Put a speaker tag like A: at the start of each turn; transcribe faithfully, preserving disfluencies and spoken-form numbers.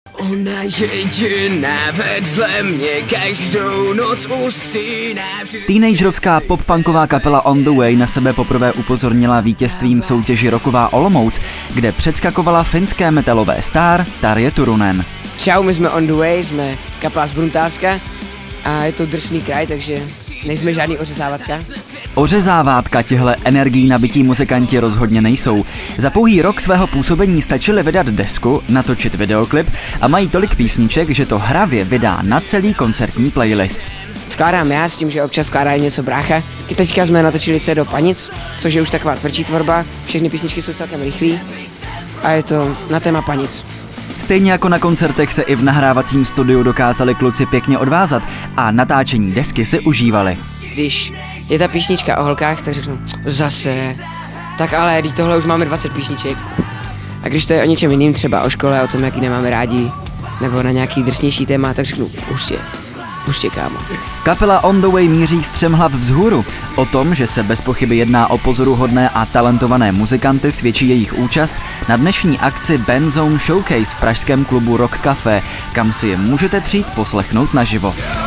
A: Ona jediná vedle mě každou noc usíná.
B: Teenagerovská pop-punková kapela On The Way na sebe poprvé upozornila vítězstvím v soutěži Rocková Olomouc, kde předskakovala finské metalové star Tarja Turunen.
A: Čau, my jsme On The Way, jsme kapela z Bruntálska a je to drsný kraj, takže nejsme žádný ořezávatka.
B: Ořezávátka těhle energií nabití muzikanti rozhodně nejsou. Za pouhý rok svého působení stačili vydat desku, natočit videoklip a mají tolik písniček, že to hravě vydá na celý koncertní playlist.
A: Skládám já s tím, že občas skládá něco brácha. I teďka jsme natočili C do Panic, což je už taková tvrdší tvorba. Všechny písničky jsou celkem rychlý a je to na téma Panic.
B: Stejně jako na koncertech se i v nahrávacím studiu dokázali kluci pěkně odvázat a natáčení desky si užívali.
A: Když je ta písnička o holkách, tak řeknu zase, tak ale když tohle už máme dvacet písniček. A když to je o něčem jiným, třeba o škole, o tom, jaký nemáme rádi, nebo na nějaký drsnější téma, tak řeknu puště, puště kámo.
B: Kapela On The Way míří střemhlav vzhůru. O tom, že se bez pochyby jedná o pozoruhodné a talentované muzikanty, svědčí jejich účast na dnešní akci Band Zone Showcase v pražském klubu Rock Café, kam si je můžete přijít poslechnout naživo.